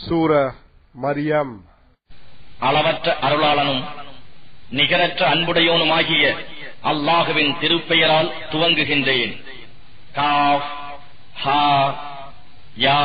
சூரா மரியம். அளவற்ற அருளாளனும் நிகரற்ற அன்புடையோனுமாகிய அல்லாஹுவின் திருப்பெயரால் துவங்குகின்றேன். காஃப் ஹா யா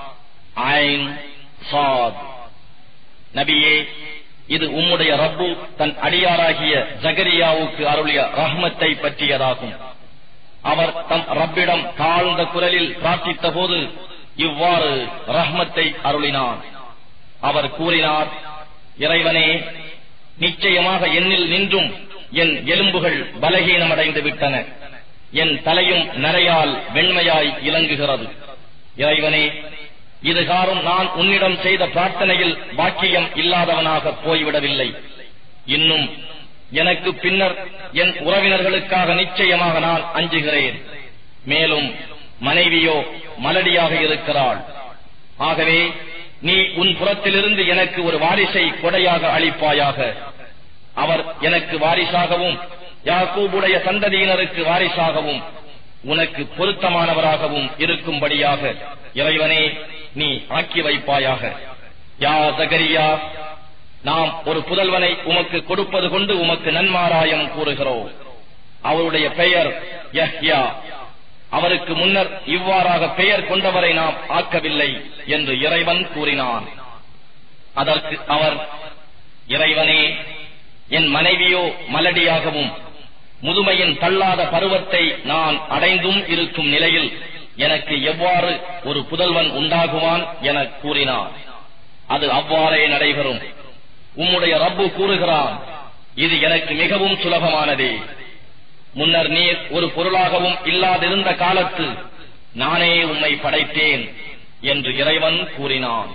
ஐன் சாத். நபியே, இது உம்முடைய ரப்பு தன் அடியாராகிய ஜகரியாவுக்கு அருளிய ரஹ்மத்தை பற்றியதாகும். அவர் தம் ரப்பிடம் தாழ்ந்த குரலில் பிரார்த்தித்த போது இவ்வாறு ரஹ்மத்தை அருளினார். அவர் கூறினார், இறைவனே, நிச்சயமாக என்னில் நின்றும் என் எலும்புகள் பலகீனமடைந்து விட்டன. என் தலையும் நரையால் வெண்மையாய் இலங்குகிறது. இறைவனே, இதுகாரும் நான் உன்னிடம் செய்த பிரார்த்தனையில் பாக்கியம் இல்லாதவனாக போய்விடவில்லை. இன்னும் எனக்கு பின்னர் என் உறவினர்களுக்காக நிச்சயமாக நான் அஞ்சுகிறேன். மேலும் மனைவியோ மலடியாக இருக்கிறாள். ஆகவே நீ உன் புறத்திலிருந்து எனக்கு ஒரு வாரிசை கொடையாக அளிப்பாயாக. அவர் எனக்கு வாரிசாகவும் யாக்கூபுடைய சந்ததியினருக்கு வாரிசாகவும் உனக்கு பொருத்தமானவராகவும் இருக்கும்படியாக இறைவனே நீ ஆக்கி வைப்பாயாக. யா ஜகரியா, நாம் ஒரு புதல்வனை உமக்கு கொடுப்பது கொண்டு உமக்கு நன்மாராயம் கூறுகிறோம். அவருடைய பெயர் யஹ்யா. அவருக்கு முன்னர் இவ்வாறாக பெயர் கொண்டவரை நாம் ஆக்கவில்லை என்று இறைவன் கூறினான். அதற்கு அவர், இறைவனே, என் மனைவியோ மலடியாகவும் முதுமையின் தள்ளாத பருவத்தை நான் அடைந்தும் இருக்கும் நிலையில் எனக்கு எவ்வாறு ஒரு புதல்வன் உண்டாகுவான் என கூறினார். அது அவ்வாறே நடைபெறும். உம்முடைய ரப்பு கூறுகிறான், இது எனக்கு மிகவும் சுலபமானதே. முன்னர் நீர் ஒரு பொருளாகவும் இல்லாதிருந்த காலத்து நானே உம்மை படைத்தேன் என்று இறைவன் கூறினான்.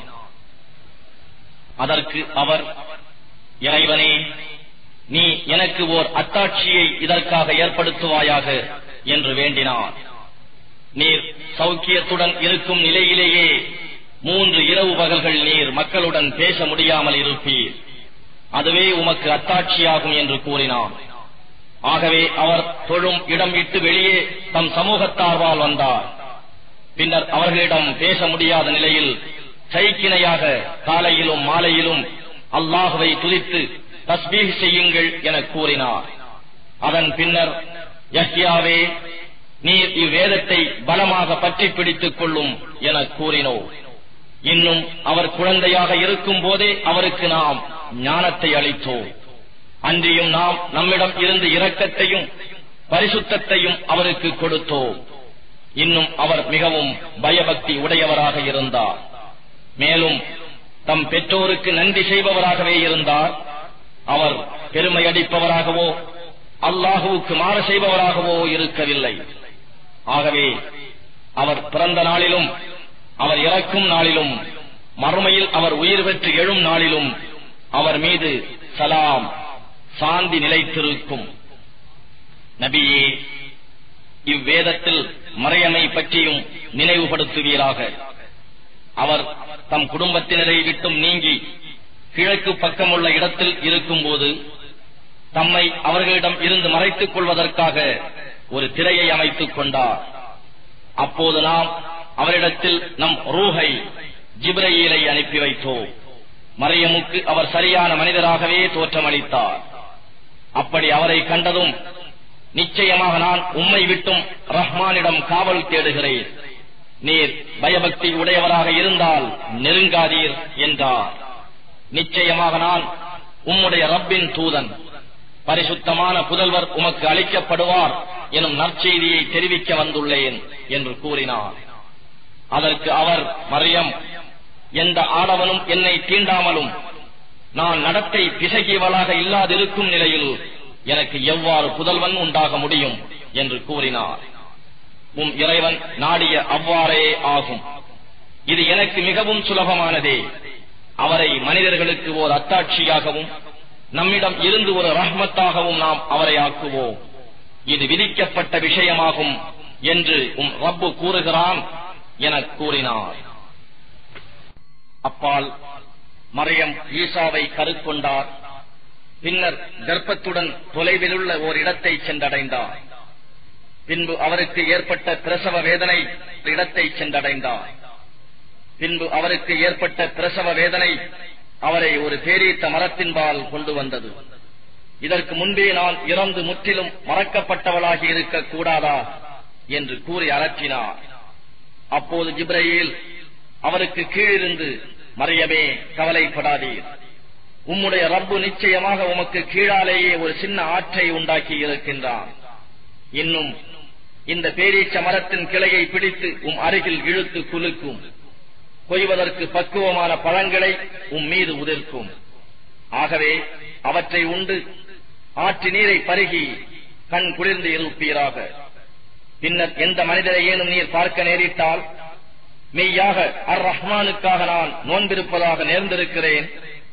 அதற்கு அவர், இறைவனே, நீ எனக்கு ஓர் அத்தாட்சியை இதற்காக ஏற்படுத்துவாயாக என்று வேண்டினார். நீர் சௌக்கியத்துடன் இருக்கும் நிலையிலேயே 3 இரவு பகல்கள் நீர் மக்களுடன் பேச முடியாமல் இருப்பீர். அதுவே உமக்கு அத்தாட்சியாகும் என்று கூறினார். ஆகவே அவர் தொழும் இடம் விட்டு வெளியே தம் சமூகத்தார்வால் வந்தார். பின்னர் அவர்களிடம் பேச முடியாத நிலையில் சைக்கிணையாக காலையிலும் மாலையிலும் அல்லாஹுவை துதித்து தஸ்பீஹ் செய்யுங்கள் என கூறினார். அதன் பின்னர், யஹ்யாவே, நீர் இவ்வேதத்தை பலமாக பற்றி பிடித்துக் கொள்ளும் என கூறினோம். இன்னும் அவர் குழந்தையாக இருக்கும் போதே அவருக்கு நாம் ஞானத்தை அளித்தோம். அன்றியும் நாம் நம்மிடம் இருந்து இரக்கத்தையும் பரிசுத்தத்தையும் அவருக்கு கொடுத்தோம். இன்னும் அவர் மிகவும் பயபக்தி உடையவராக இருந்தார். மேலும் தம் பெற்றோருக்கு நன்றி செய்பவராகவே இருந்தார். அவர் பெருமை அடிப்பவராகவோ அல்லாஹுவுக்கு மாறு செய்பவராகவோ இருக்கவில்லை. ஆகவே அவர் பிறந்த நாளிலும் அவர் இறக்கும் நாளிலும் மறுமையில் அவர் உயிர் பெற்று எழும் நாளிலும் அவர் மீது சலாம் சாந்தி நிலைத்திருக்கும். நபியே, இவ்வேதத்தில் மரியமை பற்றியும் நினைவுபடுத்துவீராக. அவர் தம் குடும்பத்தினரை விட்டும் நீங்கி கிழக்கு பக்கமுள்ள இடத்தில் இருக்கும்போது தம்மை அவர்களிடம் இருந்து மறைத்துக் கொள்வதற்காக ஒரு திரையை அமைத்துக் கொண்டார். அப்போது நாம் அவரிடத்தில் நம் ரூஹை ஜிப்ரயீலை அனுப்பி வைத்தோம். மரியமுக்கு அவர் சரியான மனிதராகவே தோற்றமளித்தார். அப்படி அவரை கண்டதும், நிச்சயமாக நான் உம்மை விட்டும் ரஹ்மானிடம் காவல் தேடுகிறேன். நீர் பயபக்தி உடையவராக இருந்தால் நெருங்காதீர் என்றார். நிச்சயமாக நான் உம்முடைய ரப்பின் தூதன். பரிசுத்தமான புதல்வர் உமக்கு அளிக்கப்படுவார் எனும் நற்செய்தியை தெரிவிக்க வந்துள்ளேன் என்று கூறினார். அதற்கு அவர், மரியம், எந்த ஆடவனும் என்னை தீண்டாமலும் நான் நடத்தை பிசகியவளாக இல்லாதிருக்கும் நிலையில் எனக்கு எவ்வாறு புதல்வன் உண்டாக முடியும் என்று கூறினார். உம் இறைவன் நாடிய அவ்வாறே ஆகும். இது எனக்கு மிகவும் சுலபமானதே. அவரை மனிதர்களுக்கு ஓர் அத்தாட்சியாகவும் நம்மிடம் இருந்து ஒரு ரஹ்மத்தாகவும் நாம் அவரை ஆக்குவோம். இது விதிக்கப்பட்ட விஷயமாகும் என்று உம் ரப்பு கூறுகிறான் என கூறினார். அப்பால் மரியம் ஈசாவை கருக்கொண்டார். பின்னர் கர்ப்பத்துடன் தொலைவிலுள்ள ஓர் இடத்தை சென்றடைந்தார். பின்பு அவருக்கு ஏற்பட்ட பிரசவ வேதனை இடத்தை சென்றடைந்தார். பின்பு அவருக்கு ஏற்பட்ட பிரசவ வேதனை அவரை ஒரு பேரீத்த மரத்தின்பால் கொண்டு வந்தது. இதற்கு முன்பே நான் இறந்து முற்றிலும் மறக்கப்பட்டவளாகி இருக்க கூடாதா என்று கூறி அரற்றினார். அப்போது ஜிப்ரயீல் அவருக்கு கீழிருந்து, மரியமே, கவலைப்படாதீர், உம்முடைய ரப்பு நிச்சயமாக உமக்கு கீழாலேயே ஒரு சின்ன ஆற்றை உண்டாக்கி இருக்கின்றான். இன்னும் இந்த பேரீச்ச மரத்தின் கிளையை பிடித்து அருகில் இழுத்து குலுக்கும், கொய்வதற்கு பக்குவமான பழங்களை மீது உதிர்க்கும். ஆகவே அவற்றை உண்டு ஆற்று நீரை பருகி கண் குளிர்ந்து இருப்பீராக. பின்னர் எந்த மனிதரையேனும் நீர் பார்க்க நேரிட்டால், மெய்யாக அர் ரஹ்மானுக்காக நான் நோன்பிருப்பதாக நேர்ந்திருக்கிறேன்,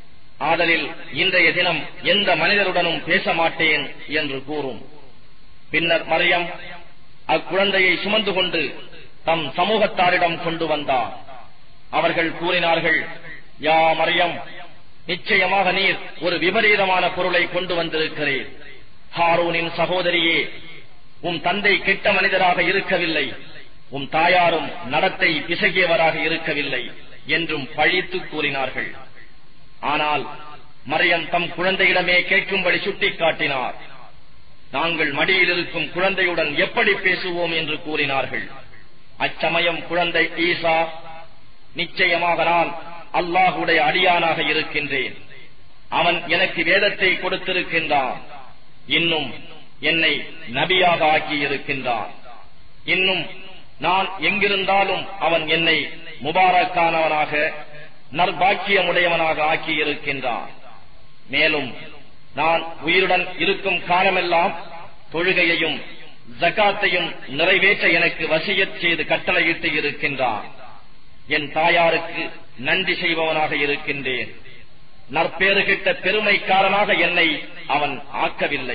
ஆதலில் இன்றைய தினம் எந்த மனிதருடனும் பேச மாட்டேன் என்று கூறும். பின்னர் மரியம் அக்குழந்தையை சுமந்து கொண்டு தம் சமூகத்தாரிடம் கொண்டு வந்தார். அவர்கள் கூறினார்கள், யா மரியம், நிச்சயமாக நீர் ஒரு விபரீதமான பொருளை கொண்டு வந்திருக்கிறீர். ஹாரூனின் சகோதரியே, தந்தை கெட்ட மனிதராக இருக்கவில்லை, தாயாரும் நடத்தை பிசகியவராக இருக்கவில்லை என்றும் பழித்து கூறினார்கள். ஆனால் மரியம் தம் குழந்தையிடமே கேட்கும்படி சுட்டிக்காட்டினார். நாங்கள் மடியில் இருக்கும் குழந்தையுடன் எப்படி பேசுவோம் என்று கூறினார்கள். அச்சமயம் குழந்தை ஈசா, நிச்சயமாக நான் அல்லாஹுடைய அடியானாக இருக்கின்றேன், அவன் எனக்கு வேதத்தை கொடுத்திருக்கின்றான், இன்னும் என்னை நபியாக ஆக்கியிருக்கின்றான், இன்னும் நான் எங்கிருந்தாலும் அவன் என்னை முபாரக்கானவனாக நற்பாக்கியமுடையவனாக ஆக்கியிருக்கின்றான். மேலும் நான் உயிருடன் இருக்கும் காலமெல்லாம் தொழுகையையும் ஜகாத்தையும் நிறைவேற்ற எனக்கு வசியத் செய்து கட்டளையிட்டு இருக்கின்றான். என் தாயாருக்கு நன்றி செய்பவனாக இருக்கின்றேன். நற்பேறு கிட்ட பெருமைக்காரனாக என்னை அவன் ஆக்கவில்லை.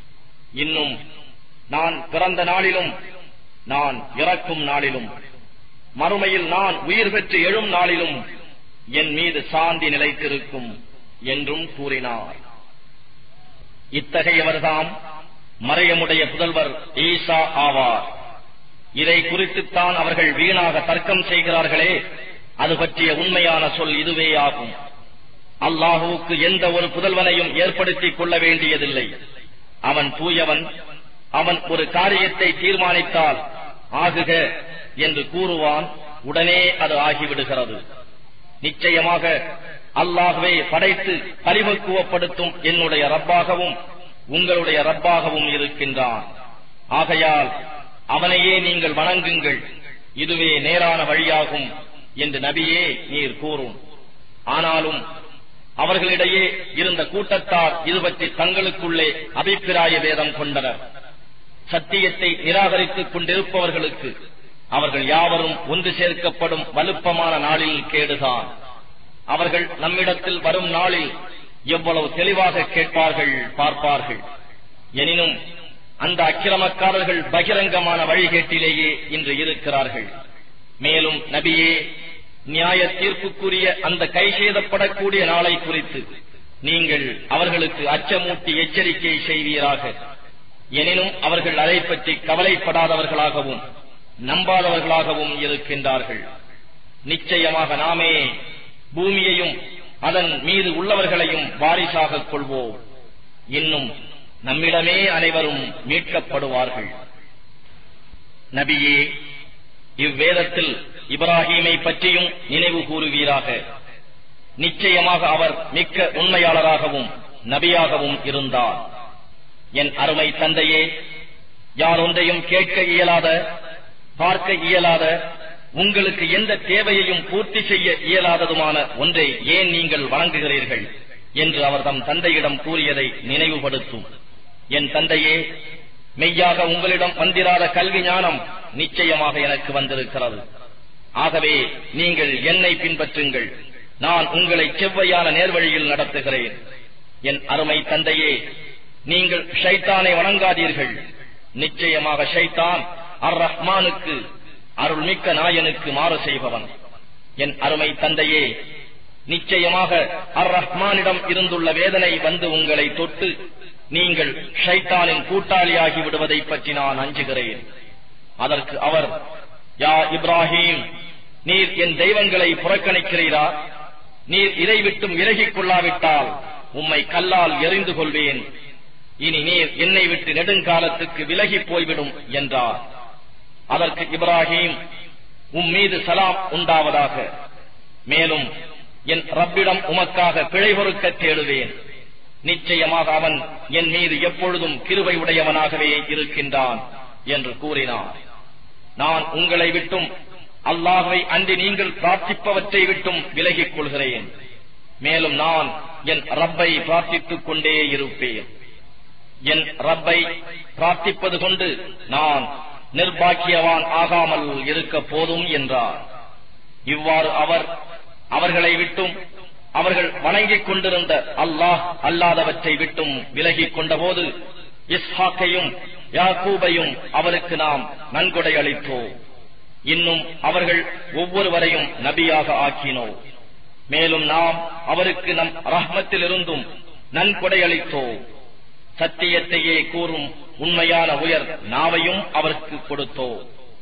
இன்னும் நான் பிறந்த நாளிலும் நான் இறக்கும் நாளிலும் மறுமையில் நான் உயிர் பெற்று எழும் நாளிலும் என் மீது சாந்தி நிலைத்திருக்கும் என்றும் கூறினார். இத்தகையவர்தாம் மரியமுடைய புதல்வர் ஈசா ஆவார். இதை குறித்துத்தான் அவர்கள் வீணாக தர்க்கம் செய்கிறார்களே, அது பற்றிய உண்மையான சொல் இதுவே ஆகும். அல்லாஹுவுக்கு எந்த ஒரு புதல்வனையும் ஏற்படுத்திக் கொள்ள வேண்டியதில்லை. அவன் தூயவன். அவன் ஒரு காரியத்தை தீர்மானித்தால் ஆகுக என்று கூறுவான், உடனே அது ஆகிவிடுகிறது. நிச்சயமாக அல்லாஹ்வே படைத்து பரிபக்குவப்படுத்தும் என்னுடைய ரப்பாகவும் உங்களுடைய ரப்பாகவும் இருக்கின்றான். ஆகையால் அவனையே நீங்கள் வணங்குங்கள், இதுவே நேரான வழியாகும் என்று நபியே நீர் கூறும். ஆனாலும் அவர்களிடையே இருந்த கூட்டத்தார் இது பற்றி தங்களுக்குள்ளே அபிப்பிராய வேதம் கொண்டனர். சத்தியத்தை நிராகரித்துக் கொண்டிருப்பவர்களுக்கு அவர்கள் யாவரும் ஒன்று சேர்க்கப்படும் வலுப்பமான நாளில் கேடுதான். அவர்கள் நம்மிடத்தில் வரும் நாளில் எவ்வளவு தெளிவாக கேட்பார்கள், பார்ப்பார்கள். எனினும் அந்த அக்கிரமக்காரர்கள் பகிரங்கமான வழிகேட்டிலேயே இன்று இருக்கிறார்கள். மேலும் நபியே, நியாய தீர்ப்புக்குரிய அந்த கைசேதப்படக்கூடிய நாளை குறித்து நீங்கள் அவர்களுக்கு அச்சமூட்டி எச்சரிக்கை செய்வீராக. எனினும் அவர்கள் அதை பற்றி கவலைப்படாதவர்களாகவும் நம்பாதவர்களாகவும் இருக்கின்றார்கள். நிச்சயமாக நாமே பூமியையும் அதன் மீது உள்ளவர்களையும் வாரிசாக கொள்வோம். இன்னும் நம்மிடமே அனைவரும் மீட்கப்படுவார்கள். நபியே, இவ்வேதத்தில் இப்ராஹீமை பற்றியும் நினைவு கூறுவீராக. நிச்சயமாக அவர் மிக்க உண்மையாளராகவும் நபியாகவும் இருந்தார். என் அருமை தந்தையே, யார் ஒன்றையும் கேட்க இயலாத, பார்க்க இயலாத, உங்களுக்கு எந்த தேவையையும் பூர்த்தி செய்ய இயலாததுமான ஒன்றை ஏன் நீங்கள் வணங்குகிறீர்கள் என்று அவர் தம் தந்தையிடம் கூறியதை நினைவுபடுத்தும். என் தந்தையே, மெய்யாக உங்களிடம் வந்திராத கல்வி ஞானம் நிச்சயமாக எனக்கு வந்திருக்கிறது. ஆகவே நீங்கள் என்னை பின்பற்றுங்கள், நான் உங்களை செவ்வையான நேர்வழியில் நடத்துகிறேன். என் அருமை தந்தையே, நீங்கள் ஷைத்தானை வணங்காதீர்கள். நிச்சயமாக ஷைத்தான் அர் ரஹ்மானுக்கு, அருள்மிக்க நாயனுக்கு மாறு செய்பவன். என் அருமை தந்தையே, நிச்சயமாக அர் ரஹ்மானிடம் இருந்துள்ள வேதனை வந்து உங்களை தொட்டு நீங்கள் ஷைத்தானின் கூட்டாளியாகி விடுவதை பற்றி நான் அஞ்சுகிறேன். அதற்கு அவர், யா இப்ராஹீம், நீர் என் தெய்வங்களை புறக்கணிக்கிறீரா? நீர் இதை விட்டும் விலகிக் கொள்ளாவிட்டால் உம்மை கல்லால் எறிந்து கொள்வேன். இனி நீர் என்னை விட்டு நெடுங்காலத்துக்கு விலகி போய்விடும் என்றார். அதற்கு இப்ராஹிம், மீது சலாம் உண்டாவதாக. மேலும் என் ரப்பிடம் உமக்காக பிழை பொறுக்க தேடுவேன். நிச்சயமாக அவன் என் மீது எப்பொழுதும் கிருபை உடையவனாகவே இருக்கின்றான் என்று கூறினார். நான் உங்களை விட்டும் அல்லாஹ்வை அன்றி நீங்கள் பிரார்த்திப்பவற்றை விட்டும் விலகிக் கொள்கிறேன். மேலும் நான் என் ரப்பை பிரார்த்தித்துக் கொண்டே இருப்பேன். என் ரப்பை பிரார்த்திப்பது கொண்டு நான் நிர்பாக்கியவான் ஆகாமல் இருக்க போதும் என்றார். இவ்வாறு அவர்களை விட்டும் அவர்கள் வணங்கிக் கொண்டிருந்த அல்லாஹ் அல்லாதவற்றை விட்டும் விலகிக் கொண்டபோது இஸ்ஹாக்கையும் யாக்கூபையும் அவருக்கு நாம் நன்கொடை அளித்தோம். இன்னும் அவர்கள் ஒவ்வொருவரையும் நபியாக ஆக்கினோம். மேலும் நாம் அவருக்கு நம் ரஹ்மத்திலிருந்தும் நன்கொடை அளித்தோம். சத்தியத்தையே கூறும் உண்மையான உயர் நாவையும் அவருக்கு கொடுத்தோம்.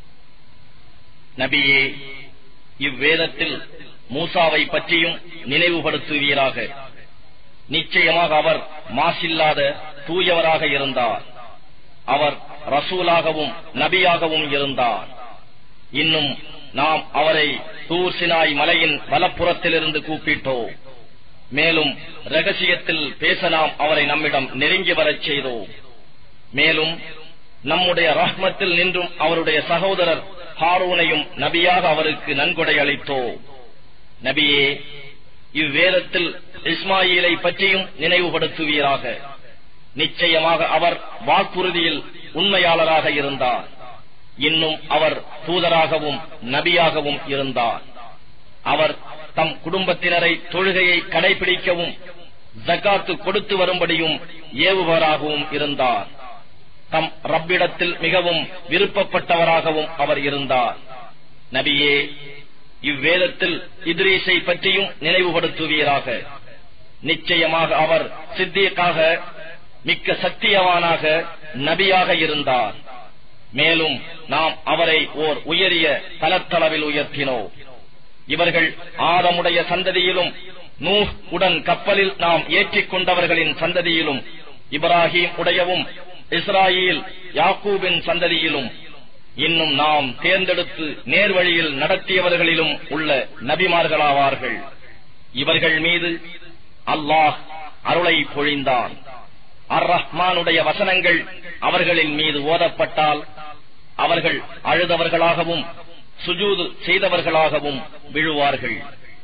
நபியே, இவ்வேதத்தில் மூசாவை பற்றியும் நினைவுபடுத்துவீராக. நிச்சயமாக அவர் மாசில்லாத தூயவராக இருந்தார். அவர் ரசூலாகவும் நபியாகவும் இருந்தார். இன்னும் நாம் அவரை தூர் சினாய் மலையின் வலப்புறத்திலிருந்து கூப்பிட்டோம். மேலும் ரகசியத்தில் பேச நாம் அவரை நம்மிடம் நெருங்கி வரச் செய்தோம். மேலும் நம்முடைய ரஹ்மத்தில் நின்றும் அவருடைய சகோதரர் ஹாரூனையும் நபியாக அவருக்கு நன்கொடை அளித்தோம். நபியே, இவ்வேதத்தில் இஸ்மாயிலை பற்றியும் நினைவுபடுத்துவீராக. நிச்சயமாக அவர் வாக்குறுதியில் உண்மையாளராக இருந்தார். இன்னும் அவர் தூதராகவும் நபியாகவும் இருந்தார். அவர் தம் குடும்பத்தினரை தொழுகையை கடைபிடிக்கவும் ஜகாத்து கொடுத்து வரும்படியும் ஏவுபவராகவும் இருந்தார். தம் ரப்பிடத்தில் மிகவும் விருப்பப்பட்டவராகவும் அவர் இருந்தார். நபியே, இவ்வேதத்தில் இத்ரீஸை பற்றியும் நினைவுபடுத்துவீராக. நிச்சயமாக அவர் சித்தீக்காக, மிக்க சத்தியவானாக, நபியாக இருந்தார். மேலும் நாம் அவரை ஓர் உயரிய தலத்தளவில் உயர்த்தினோம். இவர்கள் ஆதமுடைய சந்ததியிலும் நூஹ் உடன் கப்பலில் நாம் ஏற்றிக் கொண்டவர்களின் சந்ததியிலும் இப்ராஹிம் உடையவும் இஸ்ராயீல் யாக்கூபின் சந்ததியிலும் இன்னும் நாம் தேர்ந்தெடுத்து நேர்வழியில் நடத்தியவர்களிலும் உள்ள நபிமார்களாவார்கள். இவர்கள் மீது அல்லாஹ் அருளை பொழிந்தான். அர் ரஹ்மானுடைய வசனங்கள் அவர்களின் மீது ஓதப்பட்டால் அவர்கள் அழுதவர்களாகவும் சுஜூது செய்தவர்களாகவும் விழுவார்கள்.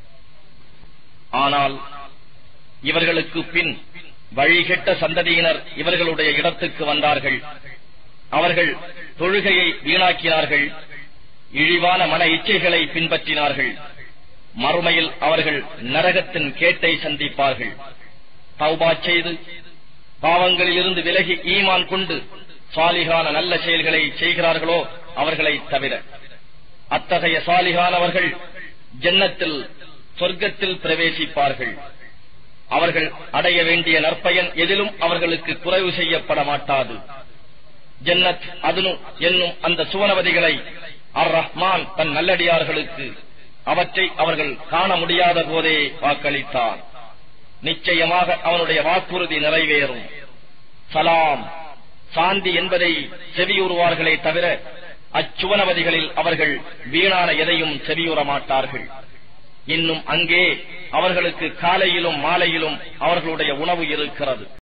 ஆனால் இவர்களுக்கு பின் வழிகெட்ட சந்ததியினர் இவர்களுடைய இடத்துக்கு வந்தார்கள். அவர்கள் தொழுகையை வீணாக்கினார்கள், இழிவான மன இச்சைகளை பின்பற்றினார்கள். மறுமையில் அவர்கள் நரகத்தின் கேட்டை சந்திப்பார்கள். தௌபா செய்து பாவங்களில் இருந்து விலகி ஈமான் கொண்டு சாலிகான நல்ல செயல்களை செய்கிறார்களோ அவர்களை தவிர. அத்தகைய சாலிகானவர்கள் ஜன்னத்தில், சொர்க்கத்தில் பிரவேசிப்பார்கள். அவர்கள் அடைய வேண்டிய நற்பயன் எதிலும் அவர்களுக்கு குறைவு செய்யப்பட மாட்டாது. ஜன்னத் அதுனு என்னும் அந்த சுவனவதிகளை அர் ரஹ்மான் தன் நல்லடியார்களுக்கு அவற்றை அவர்கள் காண முடியாத போதே வாக்களித்தார். நிச்சயமாக அவனுடைய வாக்குறுதி நிறைவேறும். சலாம், சாந்தி என்பதை செவியுறுவார்களே தவிர அச்சுவனவதிகளில் அவர்கள் வீணான எதையும் செவியுற மாட்டார்கள். இன்னும் அங்கே அவர்களுக்கு காலையிலும் மாலையிலும் அவர்களுடைய உணவு இருக்கிறது.